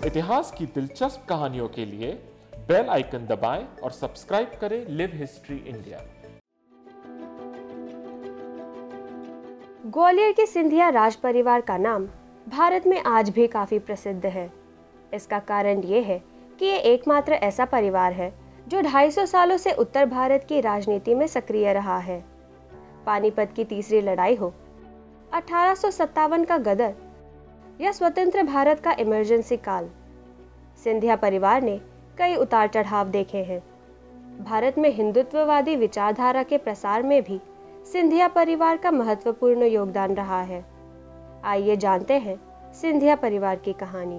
इतिहास की दिलचस्प कहानियों के लिए बेल आइकन दबाएं और सब्सक्राइब करें लिव हिस्ट्री इंडिया। ग्वालियर के सिंधिया राज परिवार का नाम भारत में आज भी काफी प्रसिद्ध है। इसका कारण ये है कि ये एकमात्र ऐसा परिवार है जो 250 सालों से उत्तर भारत की राजनीति में सक्रिय रहा है। पानीपत की तीसरी लड़ाई हो, 1857 का गदर या स्वतंत्र भारत का इमरजेंसी काल, सिंधिया परिवार ने कई उतार चढ़ाव देखे हैं। भारत में हिंदुत्ववादी विचारधारा के प्रसार में भी सिंधिया परिवार का महत्वपूर्ण योगदान रहा है। आइए जानते हैं सिंधिया परिवार की कहानी।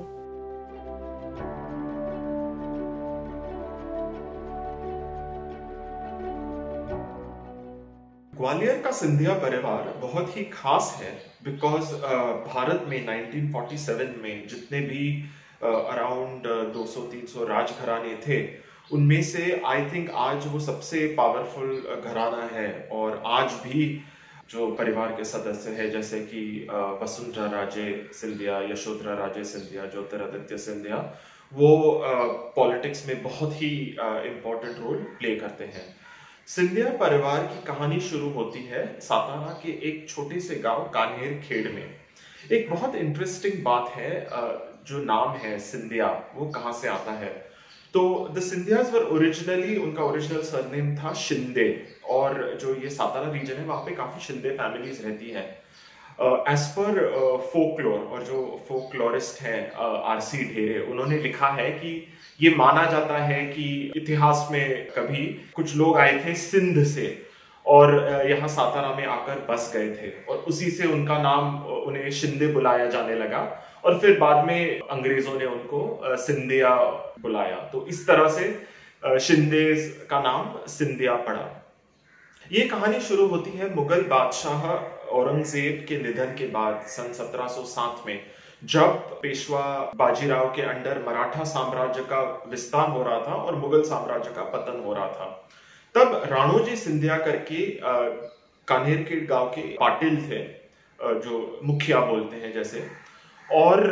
ग्वालियर का सिंधिया परिवार बहुत ही खास है बिकॉज भारत में 1947 में जितने भी अराउंड 200-300 राजघराने थे, उनमें से आई थिंक आज वो सबसे पावरफुल घराना है। और आज भी जो परिवार के सदस्य हैं जैसे कि वसुंधरा राजे सिंधिया, यशोधरा राजे सिंधिया, ज्योतिरादित्य सिंधिया, वो पॉलिटिक्स में बहुत ही इम्पोर्टेंट रोल प्ले करते हैं। सिंधिया परिवार की कहानी शुरू होती है सातारा के एक छोटे से गांव कान्हेर खेड़ में। एक बहुत इंटरेस्टिंग बात है, जो नाम है सिंधिया वो कहाँ से आता है। तो द सिंधियाज वर ओरिजिनली, उनका ओरिजिनल सरनेम था शिंदे, और जो ये सातारा रीजन है वहाँ पे काफी शिंदे फैमिलीज रहती हैं। एज पर फोकलोर, और जो फोकलोरिस्ट हैं आरसी ढेरे, उन्होंने लिखा है कि ये माना जाता है कि इतिहास में कभी कुछ लोग आए थे सिंध से और यहाँ सातारा में आकर बस गए थे, और उसी से उनका नाम, उन्हें शिंदे बुलाया जाने लगा, और फिर बाद में अंग्रेजों ने उनको सिंधिया बुलाया। तो इस तरह से शिंदे का नाम सिंधिया पड़ा। ये कहानी शुरू होती है मुगल बादशाह औरंगजेब के निधन के बाद सन 1707 में, जब पेशवा बाजीराव के अंडर मराठा साम्राज्य का विस्तार हो रहा था और मुगल साम्राज्य का पतन हो रहा था। तब राणोजी सिंधिया करके कान्हेर के गांव के पाटिल थे, जो मुखिया बोलते हैं जैसे, और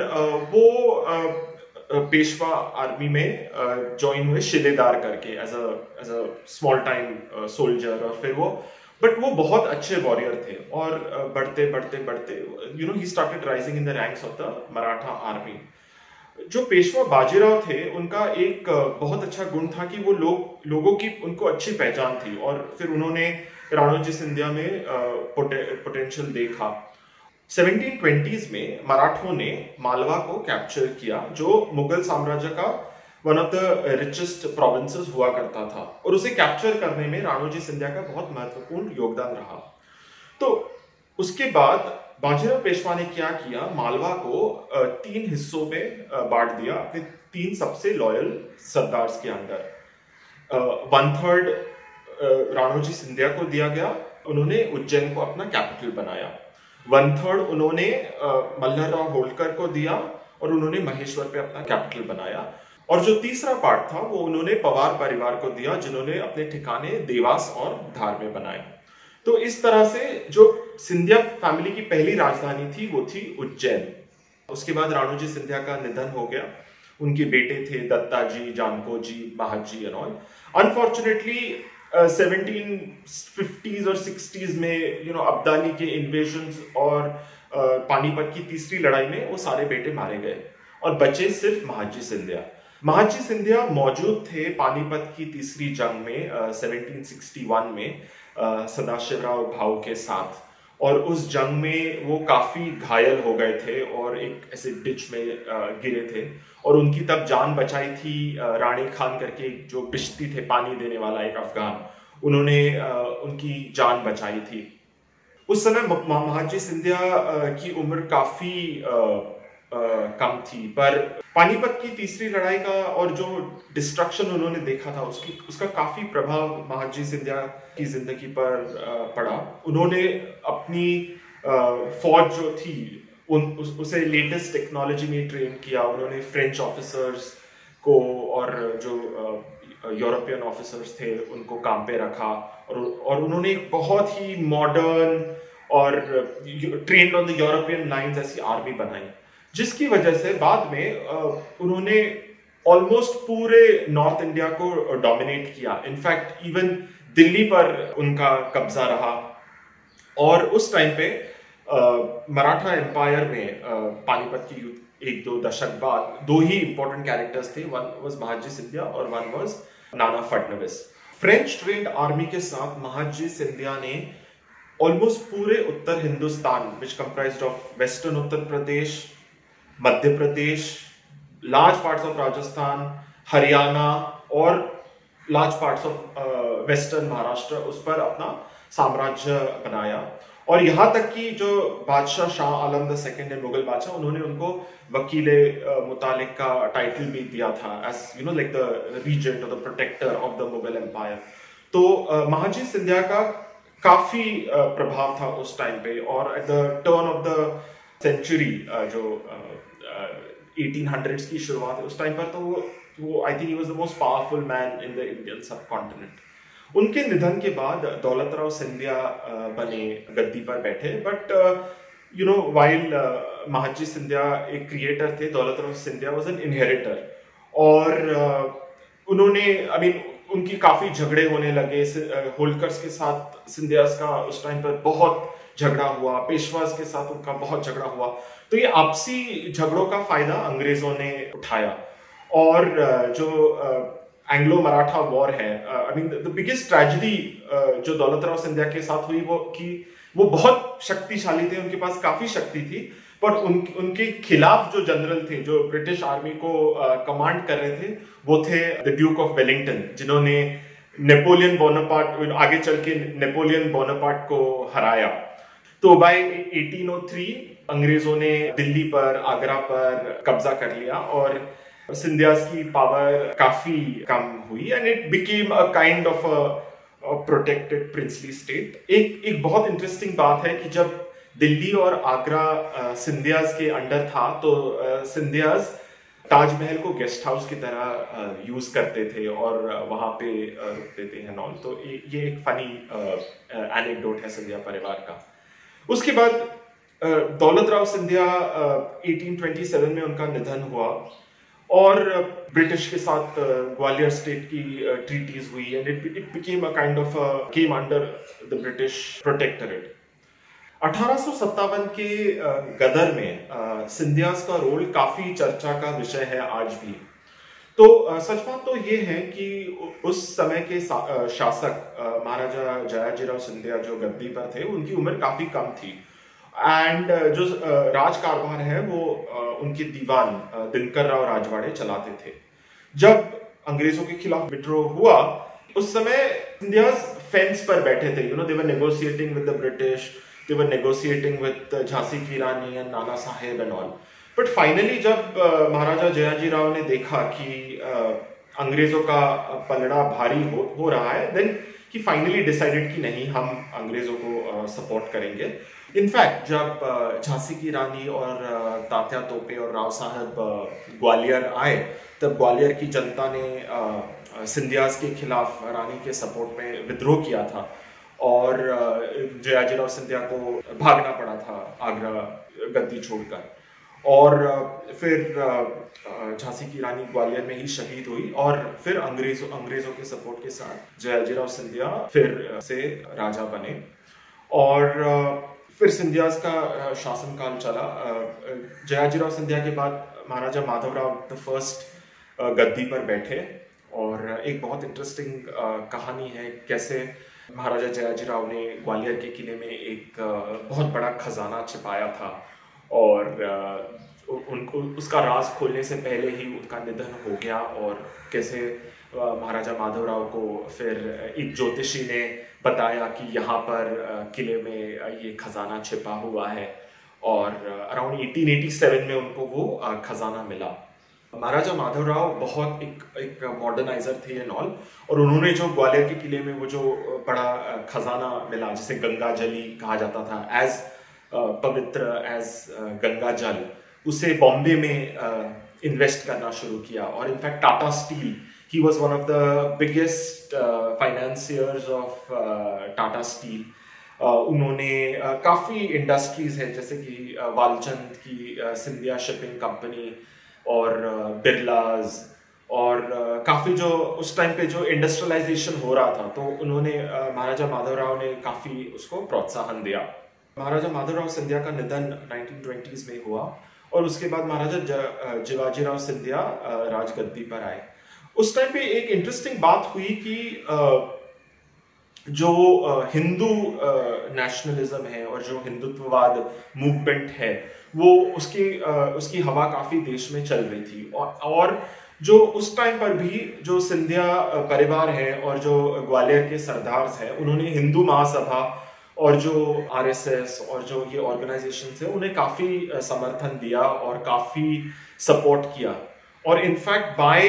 वो पेशवा आर्मी में ज्वाइन हुए शिलेदार करके as a small time soldier. और फिर वो बहुत अच्छे वॉरियर थे, और बढ़ते बढ़ते बढ़ते ही started rising in the ranks of the Maratha army. जो पेशवा बाजीराव थे, उनका एक बहुत अच्छा गुण था कि वो लोगों की उनको अच्छी पहचान थी, और फिर उन्होंने राणोजी सिंधिया में पोटेंशियल देखा। 1720s में मराठों ने मालवा को कैप्चर किया, जो मुगल साम्राज्य का one of the richest provinces हुआ करता था, और उसे कैप्चर करने में राणोजी सिंधिया का बहुत महत्वपूर्ण योगदान रहा। तो उसके बाद बाजीराव पेशवा ने क्या किया, मालवा को 3 हिस्सों में बांट दिया अपने 3 सबसे लॉयल सरदार्स के अंदर। 1/3 राणोजी सिंधिया को दिया गया, उन्होंने उज्जैन को अपना कैपिटल बनाया। 1/3 उन्होंने मल्हारराव होलकर को दिया, और उन्होंने महेश्वर पे अपना कैपिटल बनाया। और जो तीसरा पार्ट था वो उन्होंने पवार परिवार को दिया, जिन्होंने अपने ठिकाने देवास और धार में बनाए। तो इस तरह से जो सिंधिया फैमिली की पहली राजधानी थी वो थी उज्जैन। उसके बाद राणोजी सिंधिया का निधन हो गया। उनके बेटे थे Dattaji, Jankoji, Mahaji and all. Unfortunately 1750s और 60s में अब्दाली के इन्वेजन्स और पानीपत की तीसरी लड़ाई में वो सारे बेटे मारे गए, और बचे सिर्फ महाजी सिंधिया। महाजी सिंधिया मौजूद थे पानीपत की तीसरी जंग में 1761 में सदाशिवराव भाऊ के साथ, और उस जंग में वो काफी घायल हो गए थे और एक ऐसे डिच में गिरे थे, और उनकी तब जान बचाई थी रानी खान करके जो बिश्ती थे पानी देने वाला एक अफगान, उन्होंने उनकी जान बचाई थी। उस समय महाजी सिंधिया की उम्र काफी कम थी, पर पानीपत की तीसरी लड़ाई का और जो डिस्ट्रक्शन उन्होंने देखा था उसका काफी प्रभाव महाजी सिंधिया की जिंदगी पर पड़ा। उन्होंने अपनी फौज जो थी उसे लेटेस्ट टेक्नोलॉजी में ट्रेन किया। उन्होंने फ्रेंच ऑफिसर्स को और जो यूरोपियन ऑफिसर्स थे उनको काम पे रखा, और उन्होंने एक बहुत ही मॉडर्न और trained on the European lines ऐसी आर्मी बनाई। जिसकी वजह से बाद में उन्होंने ऑलमोस्ट पूरे नॉर्थ इंडिया को डोमिनेट किया। इनफैक्ट इवन दिल्ली पर उनका कब्जा रहा। और उस टाइम पे मराठा एम्पायर में पानीपत की युद्ध एक दो दशक बाद दो ही इंपॉर्टेंट कैरेक्टर्स थे, वन वाज महादजी सिंधिया और one was Nana Phadnavis. French trend army के साथ महादजी सिंधिया ने ऑलमोस्ट पूरे उत्तर Hindustan which comprised of western Uttar Pradesh, Madhya Pradesh, large parts of Rajasthan, Haryana और large parts of western Maharashtra, उस पर अपना साम्राज्य बनाया। और यहां तक कि जो बादशाह शाह आलम द सेकंड है, मुगल बादशाह, उन्होंने उनको वकीले मुतालिक का टाइटल भी दिया था, as you know like the regent और the protector of the Mughal empire. तो महादजी सिंधिया का काफी प्रभाव था उस टाइम पे। और at the turn of the century, जो 1800s की शुरुआत है, उस टाइम पर तो वो I think he was the most powerful man in the Indian subcontinent. उनके निधन के बाद दौलतराव सिंधिया बने, गद्दी पर बैठे। But you know while Mahadji Scindia एक क्रिएटर थे, Daulatrao Scindia was an inheritor. और उन्होंने उनकी काफी झगड़े होने लगे। होलकर्स के साथ सिंधियास का उस टाइम पर बहुत झगड़ा हुआ, पेशवास के साथ उनका बहुत झगड़ा हुआ। तो ये आपसी झगड़ों का फायदा अंग्रेजों ने उठाया। और जो एंग्लो मराठा वॉर है, द बिगेस्ट ट्रेजेडी जो दौलतराव सिंधिया के साथ हुई वो बहुत शक्तिशाली थे, उनके पास काफी शक्ति थी। पर उनके खिलाफ जो जनरल थे, जो ब्रिटिश आर्मी को कमांड कर रहे थे, वो थे द ड्यूक ऑफ वेलिंगटन, जिन्होंने नेपोलियन बोनापार्ट, आगे चल के नेपोलियन बोनापार्ट को हराया। तो बाय 1803 अंग्रेजों ने दिल्ली पर, आगरा पर कब्जा कर लिया और सिंधियास की पावर काफी कम हुई and it became a kind of a protected princely state. एक बहुत इंटरेस्टिंग बात है कि जब दिल्ली और आगरा सिंधियास के अंडर था, तो सिंधियास ताजमहल को गेस्ट हाउस की तरह यूज करते थे और वहां पे रुकते थे एंड ऑल। तो ये एक फनी एनेक्डोट है सिंधिया परिवार का। उसके बाद दौलतराव सिंधिया 1827 में उनका निधन हुआ और ब्रिटिश के साथ ग्वालियर स्टेट की ट्रीटीज हुई and it became a kind of came under the British protectorate. 1857 के गदर में सिंधियास का रोल काफी चर्चा का विषय है आज भी। तो सच बात तो ये है कि उस समय के शासक महाराजा जयाजीराव सिंधिया जो गद्दी पर थे, उनकी उम्र काफी कम थी एंड जो राज कारभार है वो उनके दीवान दिनकर राव राजवाड़े चलाते थे। जब अंग्रेजों के खिलाफ विद्रोह हुआ, उस समय सिंधियास फेंस पर बैठे थे, they were negotiating with the British, they were negotiating with Jhansi की रानी and Nana Saheb and all. But finally जब महाराजा जयाजीराव ने देखा कि अंग्रेजों का पलड़ा भारी हो रहा है, देन ही फाइनली डिसाइडेड कि नहीं, हम अंग्रेजों को सपोर्ट करेंगे। इनफैक्ट जब झांसी की रानी और तात्या तोपे और राव साहब ग्वालियर आए, तब ग्वालियर की जनता ने सिंधियास के खिलाफ रानी के सपोर्ट में विद्रोह किया था और जयाजीराव सिंधिया को भागना पड़ा था आगरा गद्दी छोड़कर। और फिर झांसी की रानी ग्वालियर में ही शहीद हुई और फिर अंग्रेजों के सपोर्ट के साथ जयाजीराव सिंधिया फिर से राजा बने और फिर सिंधियास का शासनकाल चला। जयाजीराव सिंधिया के बाद महाराजा माधवराव द फर्स्ट गद्दी पर बैठे और एक बहुत इंटरेस्टिंग कहानी है कैसे महाराजा जयाजीराव ने ग्वालियर के किले में एक बहुत बड़ा खजाना छिपाया था और उनको उसका राज खोलने से पहले ही उनका निधन हो गया और कैसे महाराजा माधवराव को फिर एक ज्योतिषी ने बताया कि यहाँ पर किले में ये खजाना छिपा हुआ है और अराउंड 1887 में उनको वो खजाना मिला। महाराजा माधवराव बहुत एक मॉडर्नाइजर थे एंड ऑल, और उन्होंने जो ग्वालियर के किले में वो जो बड़ा खजाना मिला जिसे गंगा जली कहा जाता था, एज पवित्र एज गंगा जल, उसे बॉम्बे में इन्वेस्ट करना शुरू किया। और in fact Tata steel, he was one of the biggest financiers of Tata Steel, उन्होंने काफी इंडस्ट्रीज है, जैसे कि वालचंद की सिंधिया शिपिंग कंपनी और बिरलाज, और काफी जो उस टाइम पे जो इंडस्ट्रियलाइजेशन हो रहा था, तो उन्होंने महाराजा माधवराव ने काफी उसको प्रोत्साहन दिया। महाराजा माधवराव सिंधिया का निधन 1920s में हुआ और उसके बाद महाराजा जिवाजीराव सिंधिया राजगद्दी पर आए। उस टाइम पे एक इंटरेस्टिंग बात हुई कि जो हिंदू नेशनलिज्म है और जो हिंदुत्ववाद मूवमेंट है, वो उसकी हवा काफी देश में चल रही थी। और जो उस टाइम पर भी जो सिंधिया परिवार है और जो ग्वालियर के सरदार्स हैं, उन्होंने हिंदू महासभा और जो आरएसएस और जो ये ऑर्गेनाइजेशन है उन्हें काफी समर्थन दिया और काफी सपोर्ट किया। और इनफैक्ट बाय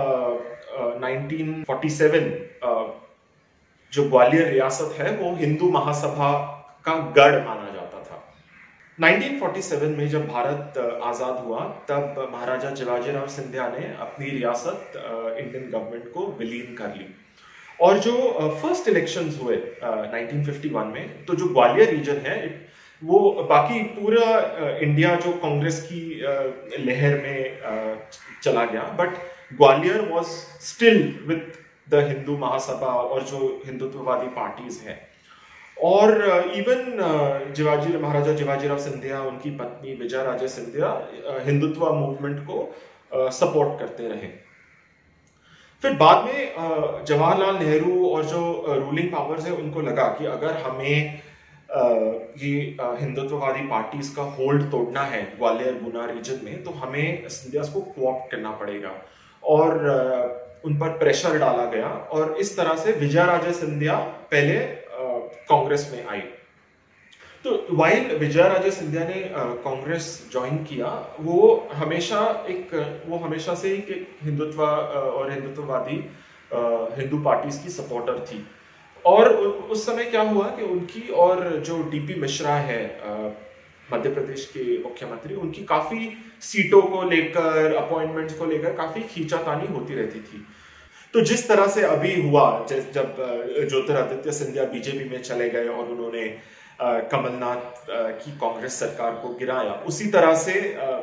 1947 जो ग्वालियर रियासत है वो हिंदू महासभा का गढ़ माना जाता था। 1947 में जब भारत आजाद हुआ, तब महाराजा जिवाजीराव सिंधिया ने अपनी रियासत इंडियन गवर्नमेंट को विलीन कर ली। और जो फर्स्ट इलेक्शंस हुए 1951 में, तो जो ग्वालियर रीजन है वो बाकी पूरा इंडिया जो कांग्रेस की लहर में चला गया, but Gwalior was still with the Hindu Mahasabha और जो हिंदुत्ववादी पार्टीज हैं। और इवन महाराजा जिवाजीराव सिंधिया, उनकी पत्नी विजया राजे सिंधिया हिंदुत्व मूवमेंट को सपोर्ट करते रहे। फिर बाद में जवाहरलाल नेहरू और जो रूलिंग पावर्स है उनको लगा कि अगर हमें ये हिंदुत्ववादी पार्टीज का होल्ड तोड़ना है ग्वालियर गुना रीजन में, तो हमें सिंधियास को कोऑप्ट करना पड़ेगा और उन पर प्रेशर डाला गया। और इस तरह से विजया राजे सिंधिया पहले कांग्रेस में आई। तो वाइल विजया राजे सिंधिया ने कांग्रेस ज्वाइन किया, वो हमेशा से एक हिंदुत्व और हिंदुत्ववादी हिंदू पार्टीज की सपोर्टर थी। और उस समय क्या हुआ कि उनकी और जो डीपी मिश्रा है मध्य प्रदेश के मुख्यमंत्री, उनकी काफी सीटों को लेकर, अपॉइंटमेंट्स को लेकर काफी खींचातानी होती रहती थी। तो जिस तरह से अभी हुआ, जब ज्योतिरादित्य सिंधिया बीजेपी में चले गए और उन्होंने कमलनाथ की कांग्रेस सरकार को गिराया, उसी तरह से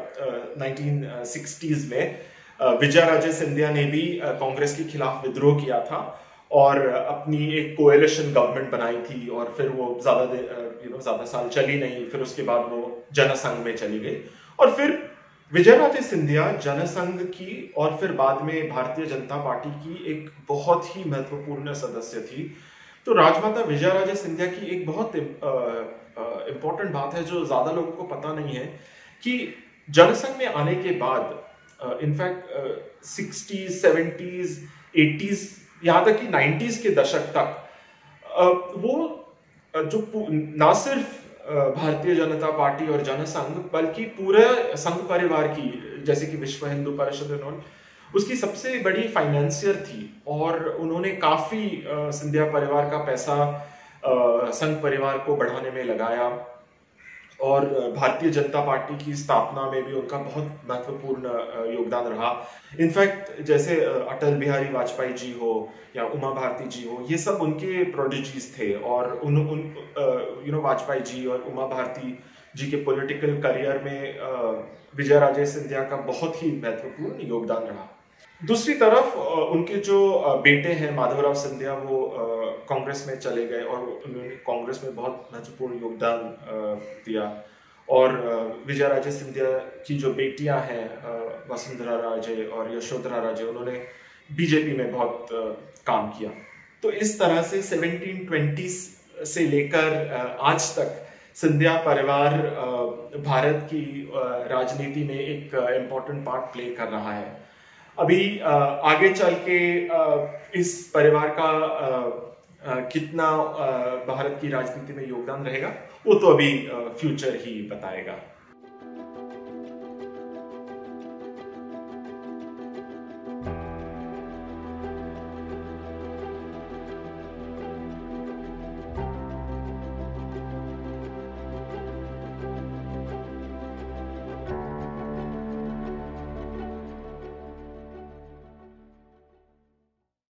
1960s में विजया राजे सिंधिया ने भी कांग्रेस के खिलाफ विद्रोह किया था और अपनी एक कोएलिशन गवर्नमेंट बनाई थी। और फिर वो ज्यादा साल चली नहीं, फिर उसके बाद वो जनसंघ में चली गई। और फिर विजया राजे सिंधिया जनसंघ की और फिर बाद में भारतीय जनता पार्टी की एक बहुत ही महत्वपूर्ण सदस्य थी। तो राजमाता विजया राजे सिंधिया की एक बहुत इंपॉर्टेंट बात है जो ज्यादा लोगों को पता नहीं है, कि जनसंघ में आने के बाद इनफैक्ट 60s, 70s, 80s, यहाँ तक कि 90s के दशक तक वो जो ना सिर्फ भारतीय जनता पार्टी और जनसंघ, बल्कि पूरे संघ परिवार की, जैसे कि विश्व हिंदू परिषद, उसकी सबसे बड़ी फाइनेंसियर थी। और उन्होंने काफी सिंधिया परिवार का पैसा संघ परिवार को बढ़ाने में लगाया और भारतीय जनता पार्टी की स्थापना में भी उनका बहुत महत्वपूर्ण योगदान रहा। इनफैक्ट जैसे अटल बिहारी वाजपेयी जी हो या उमा भारती जी हो, ये सब उनके प्रोडिजीज थे। और वाजपेयी जी और उमा भारती जी के पॉलिटिकल करियर में विजया राजे सिंधिया का बहुत ही महत्वपूर्ण योगदान रहा। दूसरी तरफ उनके जो बेटे हैं माधवराव सिंधिया, वो कांग्रेस में चले गए और उन्होंने कांग्रेस में बहुत महत्वपूर्ण योगदान दिया। और विजया राजे सिंधिया की जो बेटियां हैं वसुंधरा राजे और यशोधरा राजे, उन्होंने बीजेपी में बहुत काम किया। तो इस तरह से 1720 से लेकर आज तक सिंधिया परिवार भारत की राजनीति में एक इम्पोर्टेंट पार्ट प्ले कर रहा है। अभी आगे चल के इस परिवार का कितना भारत की राजनीति में योगदान रहेगा, वो तो अभी फ्यूचर ही बताएगा।